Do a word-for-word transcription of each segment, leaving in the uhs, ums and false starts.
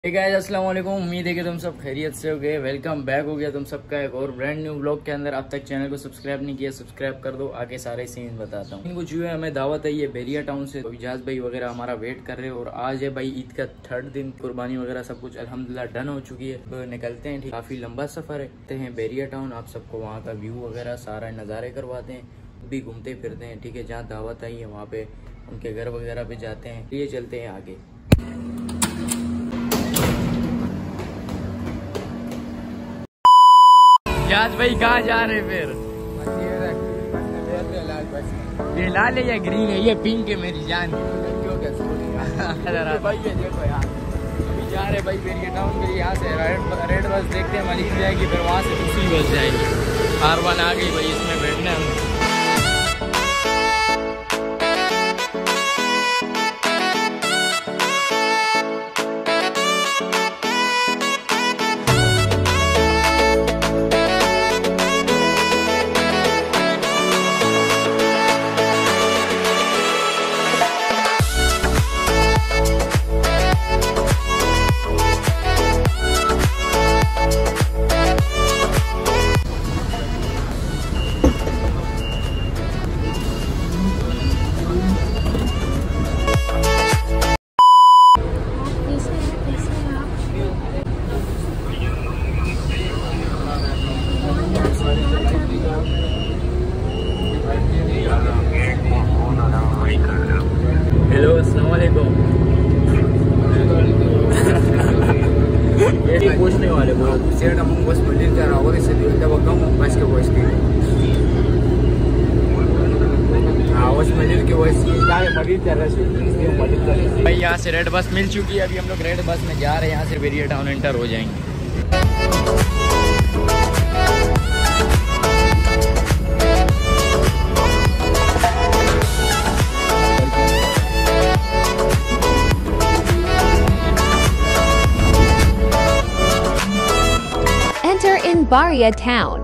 Hey guys अस्सलाम वालेकुम। उम्मीद है कि तुम सब खैरियत से हो गए। वेलकम बैक हो गया तुम सबका एक और ब्रांड न्यू ब्लॉग के अंदर। अब तक चैनल को सब्सक्राइब नहीं किया, सब्सक्राइब कर दो। आगे सारे सीन बताता हूँ। इनको जो है हमें दावत है ये बैरिया टाउन से। इजाज भाई वगैरह हमारा वेट कर रहे हैं और आज है भाई ईद का थर्ड दिन। कुर्बानी वगैरह सब कुछ अल्हम्दुलिल्लाह डन हो चुकी है। तो निकलते हैं, ठीक काफी लंबा सफर है बैरिया टाउन। आप सबको वहाँ का व्यू वगैरह सारा नज़ारे करवाते हैं, भी घूमते फिरते हैं। ठीक है, जहाँ दावत आई है वहाँ पे उनके घर वगैरह पे जाते हैं। ये चलते हैं आगे। इजाज भाई कहाँ जा रहे फिर? ये लाल है या ग्रीन है? ये पिंक है मेरी जान। भाई ये देखो यार, अभी जा रहे भाई बैरिया टाउन। फिर यहाँ से रेड बस देखते हैं, मलिक जाएगी, फिर वहाँ से दूसरी बस जाएगी। आर वन आ गई भाई, इसमें बैठना है। हेलो अस्सलाम वालेकुम। ये पूछने वाले बोलो सेठ हम बस मलिक जा रहा होगा इससे जब कम बस के वॉइस की हाँ बस मलिक के वॉइस की मलिक जा रहा भाई। यहाँ से रेड बस मिल चुकी है। अभी हम लोग रेड बस में जा रहे हैं। यहाँ से बैरिया टाउन एंटर हो जाएंगे। Enter in Baria town.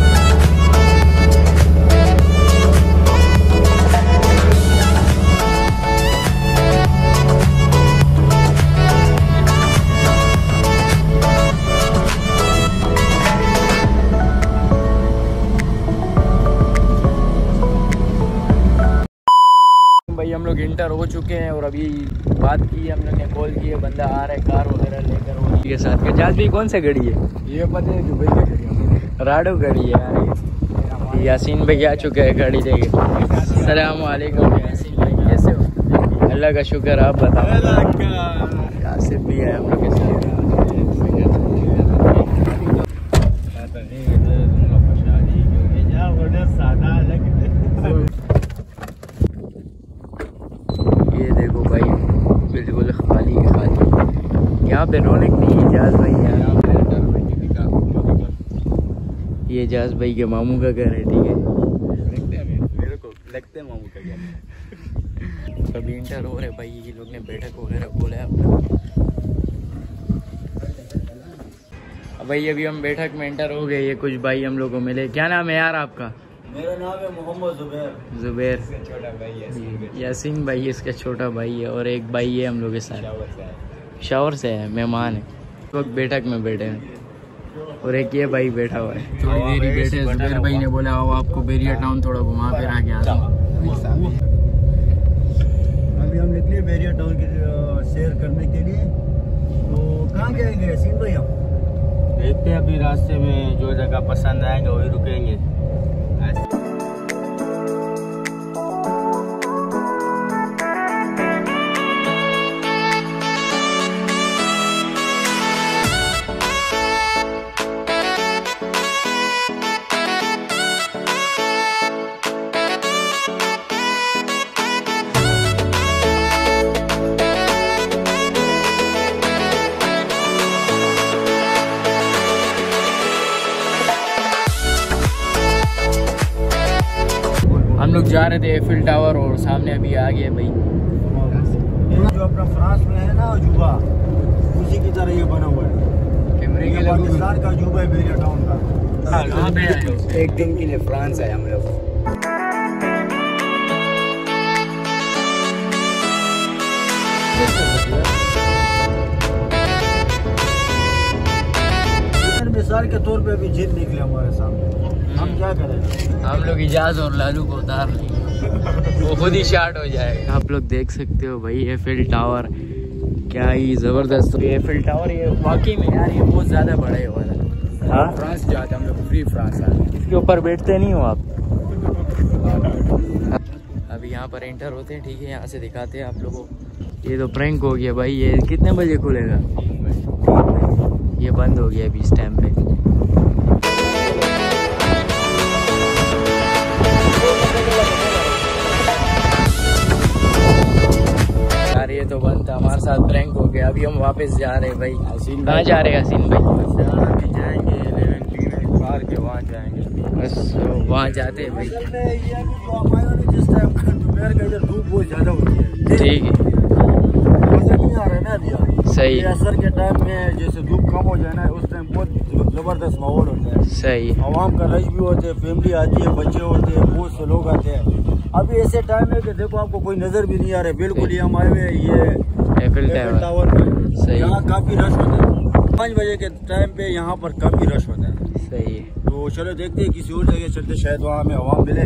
भाई हम लोग इंटर हो चुके हैं और अभी बात की है, हम लोग ने कॉल की है, बंदा आ रहा है कार वगैरह लेकर के साथ। के जाज भी कौन सा गाड़ी है ये पता है? दुबई की गाड़ी है, राडो गाड़ी है यार। यासीन भाई आ चुके हैं गाड़ी लेके। अस्सलाम वालेकुम यासीन भाई, कैसे हो? अल्लाह का शुक्र, आप बताओ। यासिर भी है हम लोग के साथ। ये देखो भाई बिल्कुल खाली खाली, यहाँ पे रौनक नहीं है। जाज भाई यार, ये जाज भाई के मामू का घर है। ठीक है, मेरे को लगता है मामू का घर। अभी इंटर हो रहे भाई, ये लोग ने बैठक वगैरह बोला है अपना। भाई अभी हम बैठक में इंटर हो गए। ये कुछ भाई हम लोग को मिले। क्या नाम है यार आपका? मेरा नाम है मोहम्मद जुबैर। जुबैर छोटा भाई है यासीन भाई, इसका छोटा भाई है। और एक भाई है हम लोग के साथ, शावर से है, मेहमान है। वक्त बैठक में बैठे हैं और एक ये भाई बैठा हुआ है। थोड़ी देर ही बैठे। जुबैर भाई ने बोला आओ आपको बैरिया टाउन थोड़ा घुमा फिरा के आता हूँ। अभी हम निकले बैरिया टाउन की सैर करने के लिए। तो कहाँ जाएंगे यासीन भाई? हम देखते हैं अभी रास्ते में जो जगह पसंद आएगा वही रुकेंगे। हम लोग जा रहे थे एफिल टावर और सामने अभी आ गए भाई। जो अपना फ्रांस में है ना अजूबा, उसी की तरह ये बना हुआ है। कैमरे के पाकिस्तान का अजूबा है बैरिया टाउन का। कहाँ पे आए हो? एक दिन के लिए फ्रांस आए हम लोग। मिसाल के तौर पे अभी जिद निकले हमारे सामने, हम क्या करें? हम लोग इजाज और लालू को उतार लेंगे, वो खुद ही शार्ट हो जाएगा। आप लोग देख सकते हो भाई एफिल टावर, क्या ही जबरदस्त एफिल टावर। ये वाकई में यार ये बहुत ज्यादा बड़ा है वाला। हाँ, फ्रांस जाते हम लोग, फ्री फ्रांस आते, इसके ऊपर बैठते नहीं हो आप। अभी यहाँ पर एंटर होते हैं, ठीक है, यहाँ से दिखाते हैं आप लोगों को। ये तो प्रैंक हो गया भाई। ये कितने बजे खुलेगा? ये बंद हो गया अभी इस टाइम पे। यार ये तो बंद था, हमारे साथ प्रैंक हो गया। अभी हम वापस जा रहे हैं भाई। कहाँ जा रहे हैं हसीन भाई? जाएंगे पार के वहाँ जाएंगे, बस वहाँ जाते हैं भाई। जिस टाइम दोपहर का इधर धूप बहुत ज्यादा होती है, ठीक है, नहीं आ रहा है ना दिया। सही। असर के टाइम में जैसे धूप कम हो जाए ना, उस टाइम बहुत जबरदस्त माहौल होता है, सही। आवाम का रश भी होते हैं, फैमिली आती है, बच्चे होते हैं, बहुत से लोग आते हैं। अभी ऐसे टाइम है कि देखो आपको कोई नजर भी नहीं आ रहा है, बिल्कुल ही हम आए हुए ये एफिल टावर में। सही। यहाँ काफी रश होता है, पाँच बजे के टाइम पे यहाँ पर काफी रश होता है। सही है। तो चलो देखते हैं, किसी और जगह चलते, शायद वहाँ हमें आवाम मिले।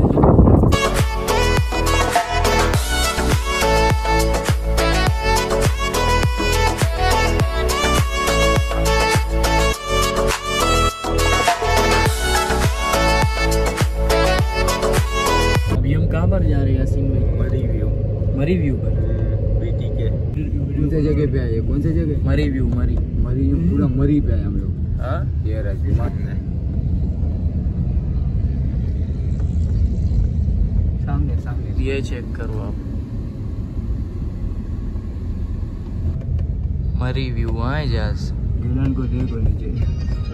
अभी हम कहाँ पर जा रहे हैं यासीन भाई? मरी व्यू, मरी व्यू पर। ठीक है। कौन से जगह पे आए? कौन से जगह? मरी व्यू, मरी मरी व्यू, पूरा मरी पे आए हम लोग। हाँ, ये राजकुमार सामने सामने ये चेक करो आप, मरी व्यू आए जहाज। दुल्हन को देखो नीचे।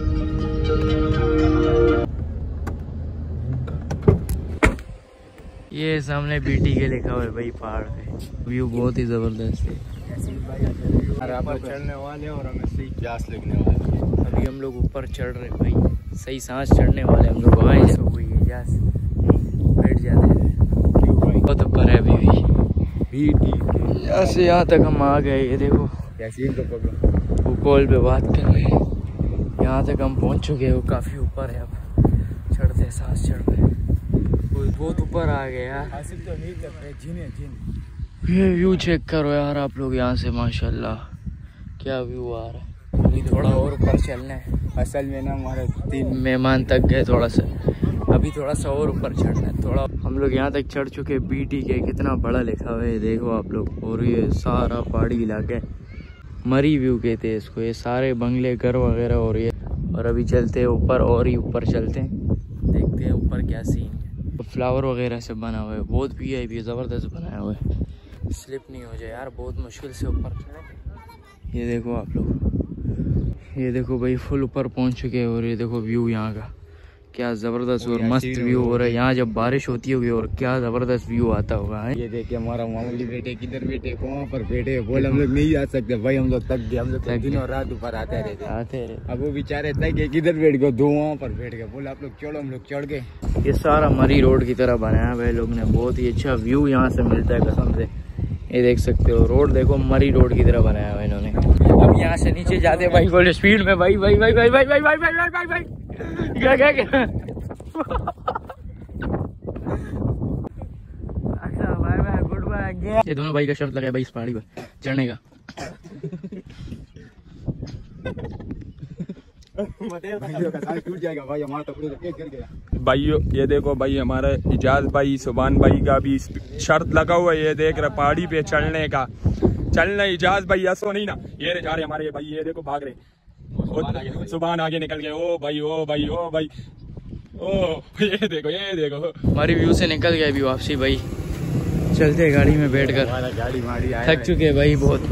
ये सामने बीटी के लिखा हुआ है भाई पहाड़ पे। व्यू बहुत ही जबरदस्त है। चढ़ने वाले और हमें सही प्यास लगने वाली। अभी हम लोग ऊपर चढ़ रहे हैं भाई, सही सांस चढ़ने वाले हम लोग। आए जैसे हुई है जहाज, बैठ जाते हैं। बहुत ऊपर है अभी भी। यहाँ से यहाँ तक हम आ गए। ये देखो वो कॉल पे बात कर रहे हैं। यहाँ तक हम पहुँच चुके हैं, वो काफ़ी ऊपर है। अब चढ़ते सांस चढ़ रहे हैं, बहुत ऊपर आ गए यार। तो नहीं कर रहे, जिन जिन। ये व्यू चेक करो यार आप लोग यहाँ से, माशाल्लाह क्या व्यू आ रहा है। अभी थोड़ा और ऊपर चलना है। असल में ना हमारे तीन मेहमान तक गए, थोड़ा सा अभी थोड़ा सा और ऊपर चढ़ना है। थोड़ा हम लोग यहाँ तक चढ़ चुके। बीटी के कितना बड़ा लिखा हुआ है देखो आप लोग। और ये सारा पहाड़ी इलाका है, मरी व्यू कहते हैं इसको। ये सारे बंगले, घर वगैरह और ये। और अभी चलते हैं ऊपर, और ही ऊपर चलते हैं, देखते हैं ऊपर क्या सीन है। फ्लावर वगैरह से बना हुआ है, बहुत वी आई पी ज़बरदस्त बनाया हुआ है। स्लिप नहीं हो जाए यार, बहुत मुश्किल से ऊपर चढ़े। ये देखो आप लोग, ये देखो भाई फुल ऊपर पहुंच चुके हैं। और ये देखो व्यू यहाँ का क्या ज़बरदस्त और मस्त व्यू हो रहा है। यहाँ जब बारिश होती होगी और क्या ज़बरदस्त व्यू आता होगा। ये देखिए हमारा मामूली बेटे किधर बैठे, कहाँ पर बैठे, बोल हम लोग नहीं आ सकते भाई, हम लोग थक गए। हम लोग दिन और रात ऊपर आते रहते आते रहे। अब वो बेचारे थक गए, किधर बैठ गए, दो वहाँ पर बैठ गए। बोले आप लोग चढ़ो, हम लोग चढ़ गए। ये सारा मरी रोड की तरह बनाया हुआ है लोग ने। बहुत ही अच्छा व्यू यहाँ से मिलता है कसम से। ये देख सकते हो रोड, देखो मरी रोड की तरह बनाया हुआ है इन्होंने। अब यहाँ से नीचे जाते भाई बोले स्पीड में, भाई भाई भाई भाई भाई भाई भाई भाई भाई भाई क्या क्या क्या अच्छा बाय बाय गुड बाय। ये दोनों भाई का शर्त लगा है भाई इस पहाड़ी पर चढ़ने का। भाइयों ये देखो भाई, हमारे इजाज भाई, सुभान भाई का भी शर्त लगा हुआ है। ये देख रहे पहाड़ी पे चढ़ने का। चलना इजाज भाई, ऐसो नहीं ना। ये जा रहे हमारे भाई, ये देखो भाग रहे। सुभान आगे निकल गए। ओ भाई ओ भाई ओ भाई ओ ये देखो ये देखो हमारी व्यू से निकल गया अभी वापसी भाई। चलते गाड़ी में बैठ कर, गाड़ी माड़ी थक चुके भाई बहुत।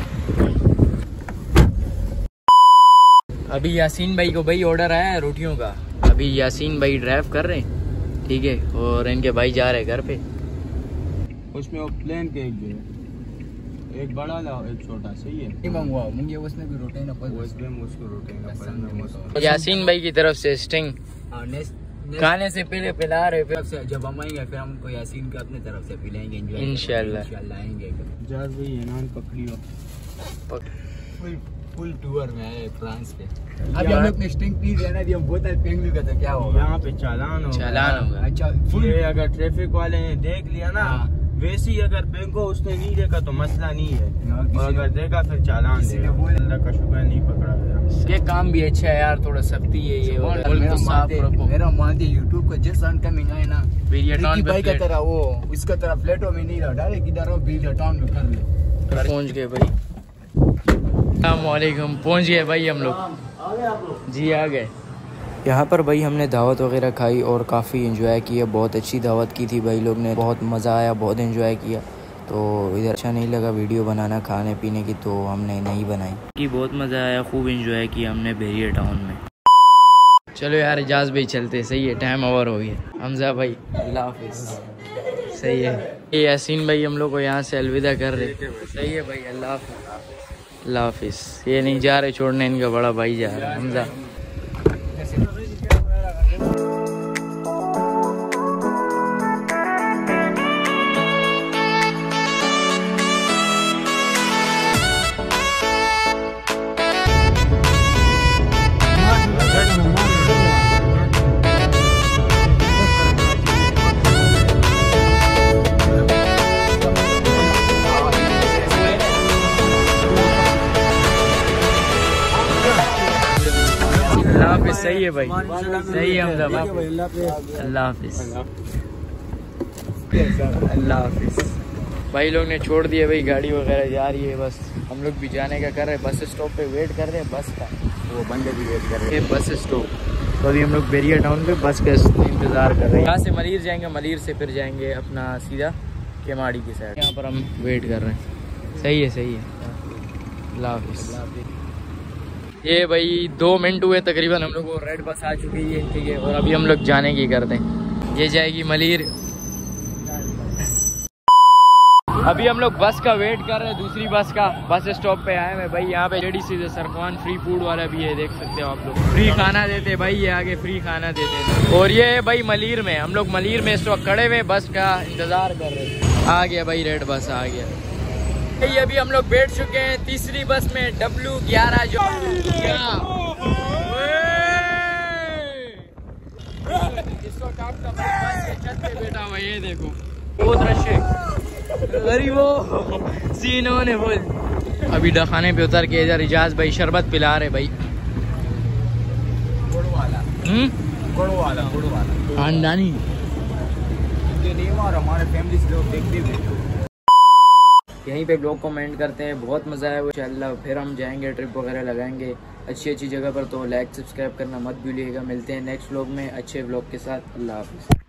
अभी यासीन भाई को भाई ऑर्डर आया है रोटियों का। अभी यासीन भाई ड्राइव कर रहे हैं, ठीक है, और इनके भाई जा रहे हैं घर पे। उसमें वो प्लेन केक भी है, एक बड़ा लाओ एक छोटा, सही है। नहीं मंगवाओ, मुझे उसमें भी रोटी ना पसंद, उसमें मुझको रोटी ना पसंद। यासीन भाई की तरफ से स्टिंग खाने से पहले पिला रहे, फिर जब हम आएंगे फिर हमको यासीन का अपने तरफ से पिलाएंगे। इंशाल्लाह इंशाल्लाह आएंगे। जाज भाई नान पकड़ी हो, फुल टूर में है फ्रांस के। अभी हम लोग ने स्टिंग पी लिया ना, हम बोतल पेंग लूंगा तो क्या होगा? यहाँ पे चालान होगा। चालान होगा। अच्छा फुल, अगर ट्रैफिक वाले ने देख लिया ना, वैसे ही अगर फेंको उसने नहीं देखा तो मसला नहीं है, और अगर देखा फिर चालान देगा। अल्लाह का शुक्र नहीं पकड़ा गया। ये काम भी अच्छा है यार, थोड़ा सख्ती है ये। मेरा मानते मेरा मानते यूट्यूब को जिस अनकमिंग है ना, बेरिया टाउन पे का तरह वो उसका तरह प्लेटो में नहीं रहा, डायरेक्ट इधर बेरिया टाउन में कर ले। पहुंच गए भाई। अस्सलाम वालेकुम। पहुंच गए भाई हम लोग। जी आ गए। यहाँ पर भाई हमने दावत वगैरह खाई और काफ़ी एंजॉय किया। बहुत अच्छी दावत की थी भाई लोग ने, बहुत मज़ा आया, बहुत एंजॉय किया। तो इधर अच्छा नहीं लगा वीडियो बनाना खाने पीने की, तो हमने नहीं बनाई कि बहुत मज़ा आया, खूब एंजॉय किया हमने बेरिया टाउन में। चलो यार इजाज़ भाई चलते, सही है, टाइम ओवर हो गया। हमजा भाई अल्लाह हाफिज़। सही है। ये यासीन भाई हम लोग को यहाँ से अलविदा कर रहे। सही है भाई, अल्लाह हाफिज़। अल्लाह हाफिज़। ये नहीं जा रहे छोड़ने, इनका बड़ा भाई जा रहा है हमजा। अल्लाह हाफिज़। सही है भाई, सही है हमजा भाई। अल्लाह हाफिज़। अल्लाह हाफिज़। भाई लोग ने छोड़ दिए भाई, गाड़ी वगैरह जा रही है, बस हम लोग भी जाने का कर रहे हैं। बस स्टॉप पे वेट कर रहे हैं बस का, वो बंदे भी वेट कर रहे हैं बस स्टॉप। तो अभी हम लोग बेरिया टाउन पे बस का इंतज़ार कर रहे हैं। यहाँ से मलीर जाएंगे, मलीर से फिर जाएंगे अपना सीधा केमाड़ी की साइड। यहाँ पर हम वेट कर रहे हैं। सही है, सही है। अल्लाह हाफिज़। ये भाई दो मिनट हुए तकरीबन, हम लोग को रेड बस आ चुकी है, ठीक है। और अभी हम लोग जाने की करते हैं। ये जाएगी मलीर। अभी हम लोग बस का वेट कर रहे हैं, दूसरी बस का। बस स्टॉप पे आए हैं भाई। यहाँ पे लेडी सीधे सरफान फ्री फूड वाला भी है, देख सकते हो आप लोग। फ्री खाना देते भाई, ये आगे फ्री खाना देते। और ये है भाई मलीर में, हम लोग मलीर में इस वक्त खड़े हुए बस का इंतजार कर रहे हैं। आ गया भाई रेड बस, आ गया। अभी हम लोग बैठ चुके हैं तीसरी बस में, डब्ल्यू ग्यारह जो इस वक्त आपका बस के छत पे बैठा हुआ, ये देखो वो दृश्य गरीबों सीनों ने बोल। अभी डखाने पे उतर के इधर इजाज भाई शरबत पिला रहे भाई। गुड़ वाला, हम्म गुड़ वाला, गुड़ वाला खानदानी। हमारे फैमिली से लोग देखते हुए यहीं पे ब्लॉग कमेंट करते हैं, बहुत मज़ा आया इंशाल्लाह। फिर हम जाएंगे, ट्रिप वगैरह लगाएंगे अच्छी अच्छी जगह पर। तो लाइक सब्सक्राइब करना मत भूलिएगा। मिलते हैं नेक्स्ट ब्लॉग में अच्छे ब्लॉग के साथ। अल्लाह हाफिज़।